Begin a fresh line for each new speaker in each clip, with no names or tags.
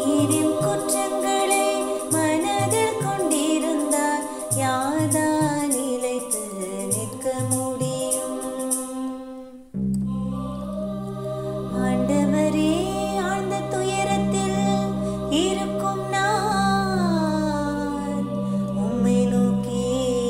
நீரின் குற்றங்களை மனதில் கொண்டிருந்தால் யார்தான் நிலைத்து நிற்க முடியும்? ஆண்டவரே, ஆழ்ந்த துயரத்தில் இருக்கும் நான் உம்மை நோக்கி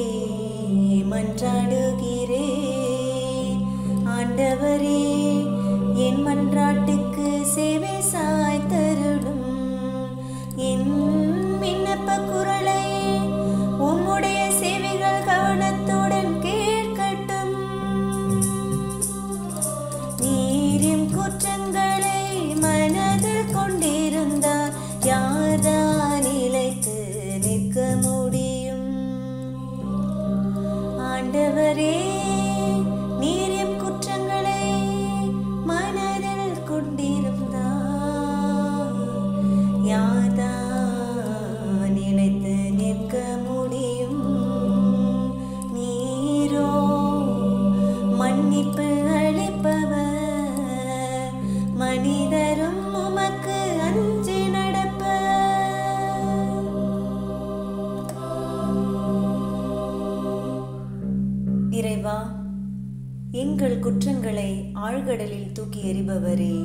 மன்றாடுகிறேன். ஆண்டவரே, என் மன்றாட்டுக்கு செவி சாய்த்தருளும். என் விண்ணப்ப குரலை உம்முடைய செவிகள் கவனத்துடன் கேட்கட்டும். நீரின் குற்றங்களை மனதில் கொண்டிருந்தால் யார்தான் நிலைத்து நிற்க முடியும்? ஆண்டவரே, நீரின் குற்றங்களை மனதில் கொண்டிருந்தால் யார்தான் நிலைத்து நிற்க முடியும்? நீரோ மன்னிப்பு அளிப்பவர், மனிதரும் உமக்கு அஞ்சி நடப்பர். இறைவா, எங்கள் குற்றங்களை ஆழ்கடலில் தூக்கி எறிபவரே,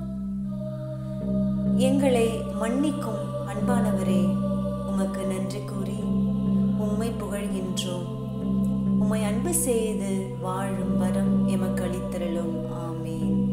எங்களை மன்னிக்கும் அன்பானவரே, உமக்கு நன்றி கூறி உம்மை புகழ்கின்றோம். உம்மை அன்பு செய்து வாழும் வரம் எமக்கு அளித்தருளும். ஆமேன்.